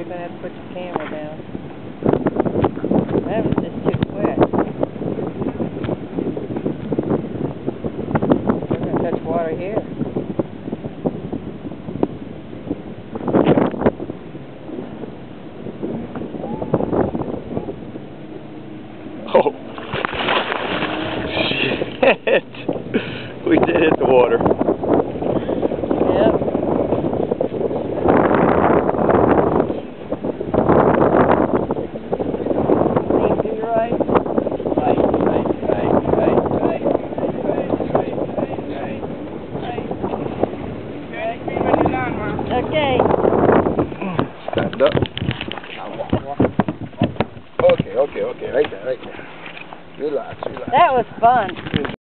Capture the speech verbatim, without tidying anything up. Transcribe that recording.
you're going to have to put your camera down. That was just too quick. We're going to touch water here. Oh. Shit. We did hit the water. Yep. Lean to your right. Right, right, right, right, right, right, right, right, right. Okay. Stand up. Okay, okay, okay. Right there, right there. Relax, relax. That was fun.